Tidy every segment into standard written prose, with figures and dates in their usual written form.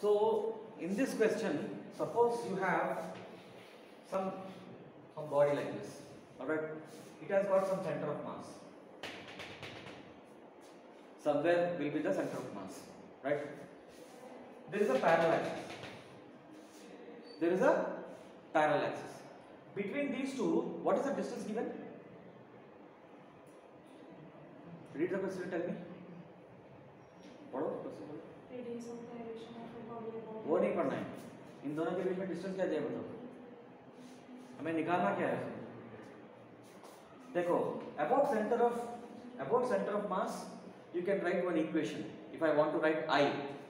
So in this question, suppose you have some body like this. Alright, it has got some center of mass. Somewhere will be the center of mass, right? There is a parallel axis. There is a parallel axis. Between these two, what is the distance given? Read the question, tell me. पढ़ो question बोलो. Radius of gyration of a body about. वो नहीं पढ़ना है. इन दोनों के बीच में distance क्या दिया बताओ. हमें निकालना क्या है? देखो, about center of mass, you can write one equation. If I want to write I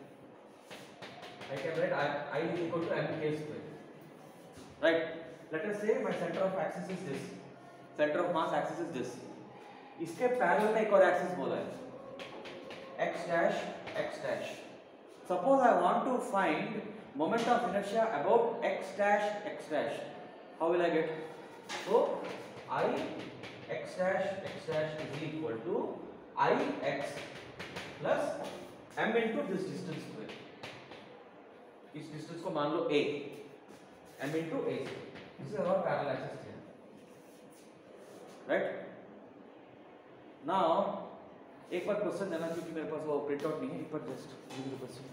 can write I is equal to mk square. Right? Let us say my center of axis is this. Center of mass axis is this. इसके parallel में एक और axis बोला है x dash. Suppose I want to find moment of inertia about x dash. How will I get? So I x dash is equal to I x plus m into this distance square. इस distance को मान लो a, m into a. This is our parallel axis here. Right? Now एक बार question देना क्योंकि मेरे पास वो print out नहीं है. एक बार जस्ट गिव द क्वेश्चन.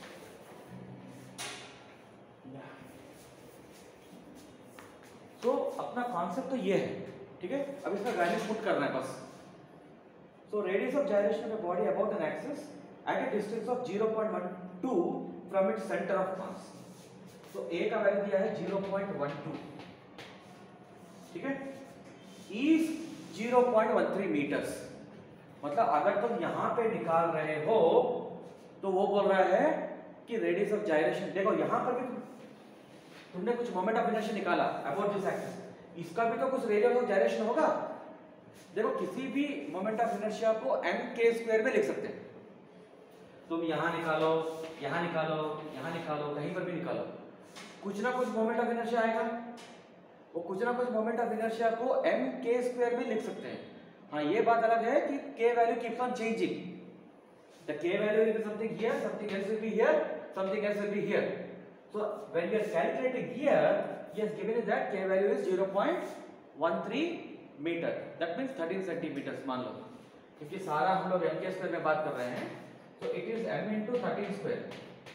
तो अपना कॉन्सेप्ट तो ये है, ठीक है. अब इसका वैल्यू पुट करना है बस. So radius of gyration of a body about an axis at a distance of 0.12 from its center of mass. तो a का वैल्यू दिया है 0.12, ठीक है. is 0.13 metres. मतलब अगर तुम यहाँ पे निकाल रहे हो तो वो बोल रहा है कि रेडियस ऑफ जायरेशन. देखो यहाँ पर भी तुमने कुछ मोमेंट ऑफ इनर्शिया निकाला अबाउट दिस एक्सिस. इसका भी तो कुछ रेडियस ऑफ जायरेशन होगा. देखो किसी भी मोमेंट ऑफ इनर्शिया को mk स्क्वायर में लिख सकते हैं. तुम यहाँ निकालो, यहाँ निकालो, यहाँ निकालो, कहीं पर भी निकालो, कुछ ना कुछ मोमेंट ऑफ इनर्शिया आएगा. वो कुछ ना कुछ मोमेंट ऑफ इनर्शिया को mk स्क्वायर में लिख सकते हैं. हाँ, ये बात अलग है कि k value keeps on changing. The k value will be something here, something else will be here, something else will be here. So when we are calculating here, he has given us that k value is 0.13 metre. That means 13 centimetres मान लो, क्योंकि सारा हम लोग mk square में बात कर रहे हैं. तो it is m into 13 square,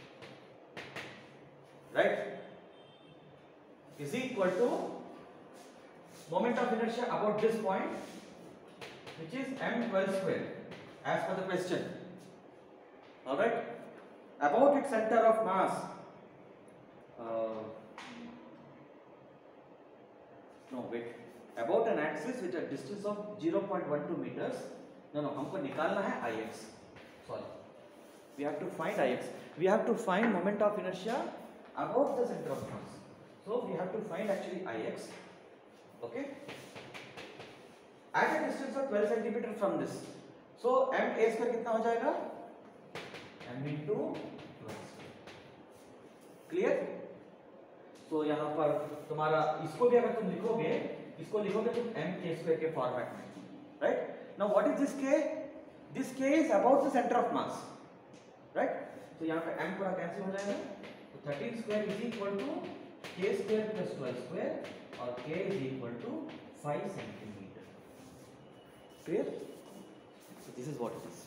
right, is equal to moment of inertia about this point, which is m12 square as per the question. All right, about its center of mass. No, wait. About an axis with a distance of 0.12 meters. No, हमको निकालना है Ix. Sorry, we have to find Ix. We have to find moment of inertia about the center of mass. So we have to find actually Ix. Okay. At a distance of 12 centimeter from this. So m a square कितना हो जाएगा? m into 12 square. Clear? तो यहाँ पर तुम्हारा इसको भी अगर तुम लिखोगे, इसको लिखोगे तुम mk स्क्वायर के फॉर्मेट में, right. Now what is this k? This k is about the centre of mass, right. तो यहाँ पे m पूरा कैंसिल हो जाएगा. तो 13 square is equal to k square plus 12 square और k is equal to 5 centimetre. Clear? So this is what it is.